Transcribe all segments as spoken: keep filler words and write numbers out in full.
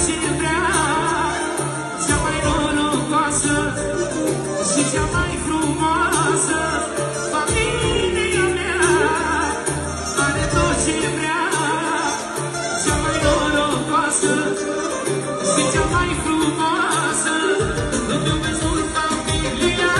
ce vrea, cea mai norocoasă și cea mai frumoasă. Familia mea are tot ce vrea, cea mai norocoasă și cea mai frumoasă. Îmi iubesc mult familia,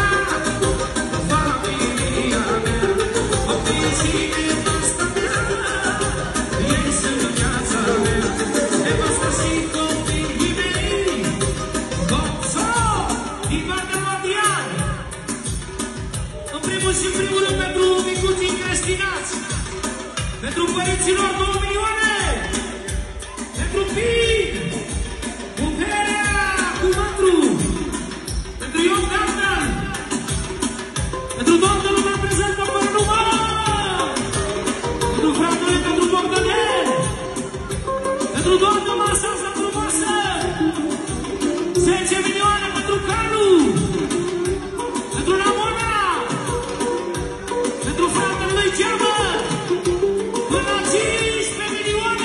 familia mea, copiii și nevasta mea, ei sunt viața mea, nevasta și copiii mei. Gonzo, din partea lui Adrian, în primul și în primul rând pentru micuții creștinați, pentru părinților două milioane, pentru Pin, Puterea, cu Mătru, pentru Ion Gardan, pentru toată lumea prezentă fără număr, pentru fratele, pentru Bogdanel, pentru toată masa asta frumoasă, zece milioane pentru Calu, pentru Ramona, pentru fratele lui Geamă, până la cincisprezece milioane.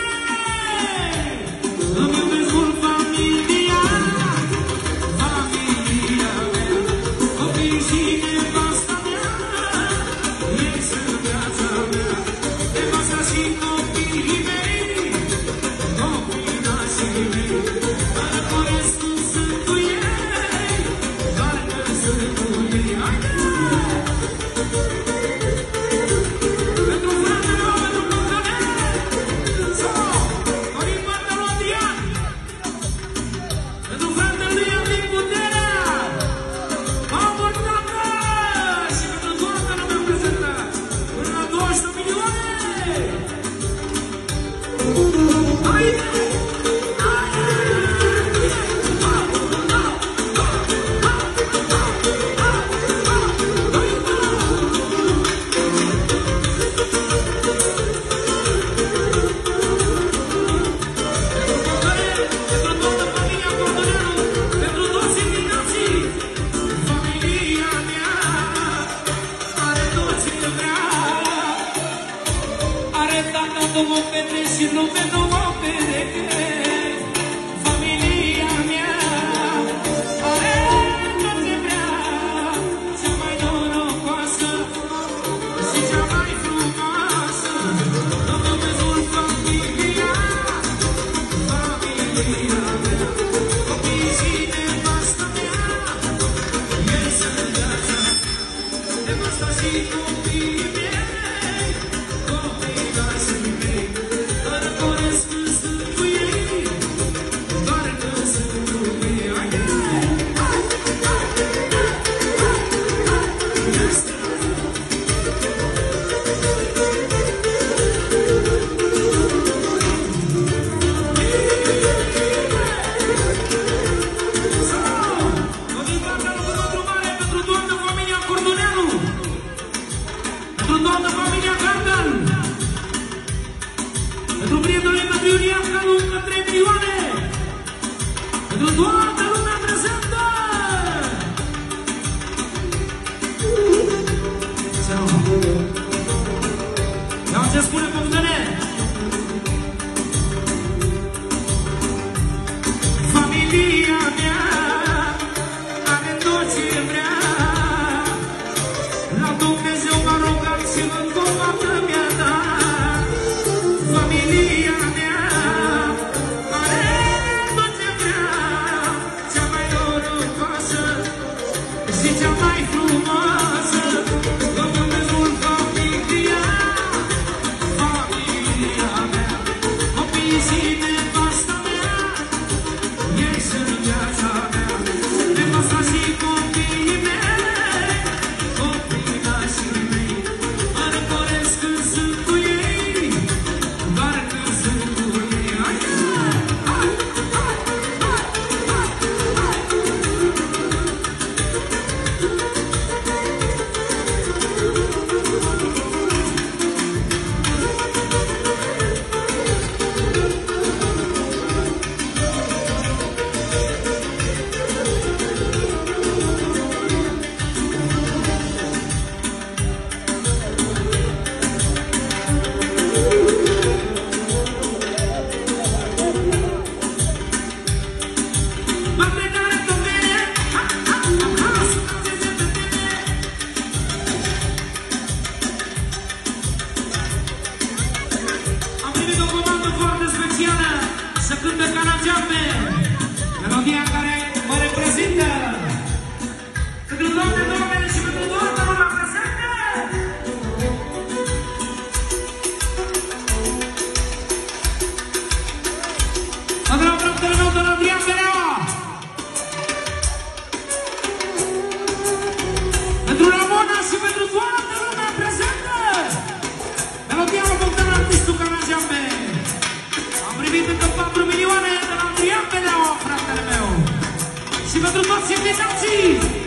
Îmi iubesc mult familia, familia mea, copiii și nevasta mea, ei sunt viața mea, nevasta și copiii mei, copilașii mei, mă răcoresc cum sunt cu ei, doar că sunt cu ei. Haide! Pentru fratele meu, pentru Bogdanel, sau, din partea lui Adrian, pentru fratele lui Adrian Puterea, Abordată și pentru toată lumea prezentă, până la douăzeci de milioane. Haide! Pentru toată familia Cordonelu, pentru toți invitații, familia mea are tot ce vrea, are tata două fete și lume două pereche. Familia mea are tot ce vrea, cea mai norocoasă și cea mai frumoasă. Îmi iubesc mult familia, familia mea, copiii și nevasta mea, ei sunt viața, nevasta și copiii mei, copilașii mei, mă răcoresc când sunt cu ei, doar că sunt cu ei. Haide! Este! Sau, din partea lui Mătru Mare, pentru toată familia Cordonelu, pentru toată familia Gardan, pentru prietenul pentru Iulian Calu, încă trei milioane, pentru toată lumea prezentă. Iau ce spune Bogdanel. Familia mea are tot ce vrea, la Dumnezeu m-a rugat și încă o dată mi-a dat. Familia mea are tot ce vrea, cea mai norocoasă și cea mai frumoasă. Îmi iubesc mult familia, familia mea, copiii și nevasta mea, ei sunt viața mea. Toată la fratele meu, de la Adrian Benea. Pentru Ramona și pentru toată lumea prezentă. Melodia la Bogdan, artistul Canageambe. Am primit încă patru milioane de la Adrian Benea, fratele meu. Și pentru toți invitații.